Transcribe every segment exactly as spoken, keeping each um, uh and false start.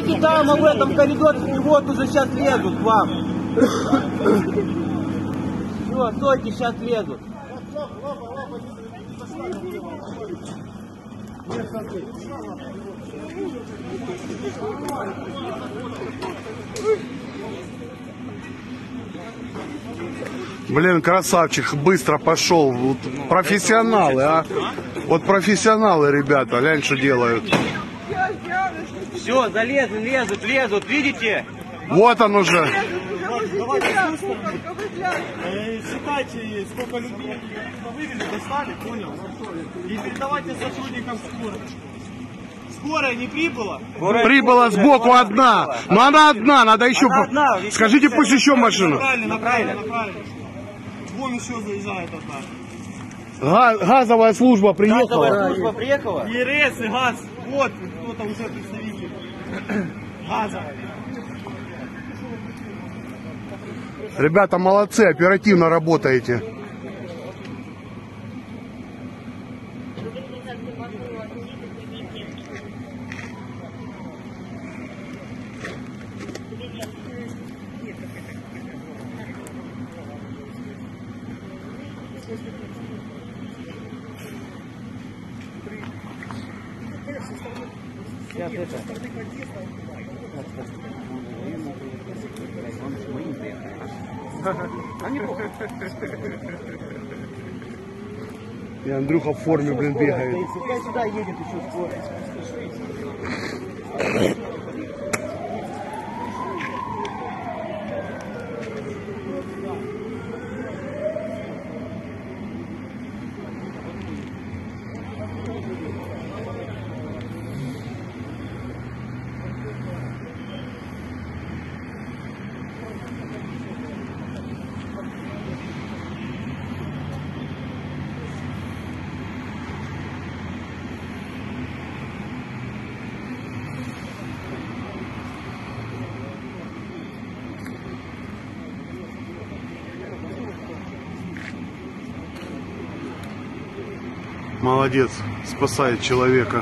Стойте там, а в этом коридоре, вот уже сейчас лезут к вам. Все, стойте, сейчас лезут. Блин, красавчик, быстро пошел. Вот профессионалы, а? Вот профессионалы, ребята, глянь, что делают. Все, залезли, лезут, лезут, видите? Вот он уже. Считайте, сколько людей вывели, достали, понял? И передавайте сотрудникам скорой. Скорая не прибыла? Прибыла сбоку одна. Но она одна, надо еще... одна. Скажите, пусть еще машину. Направили, направили, направили. Вон еще заезжает одна. Га- газовая служба приехала. Газовая служба приехала? ЕРС и газ. Вот, кто-то уже представитель. Газа. Ребята, молодцы, оперативно работаете. Сейчас это. И Андрюха в форме, блин, бегает. Сюда едет еще скорая. Молодец, спасает человека.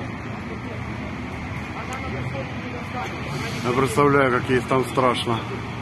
Я представляю, как ей там страшно.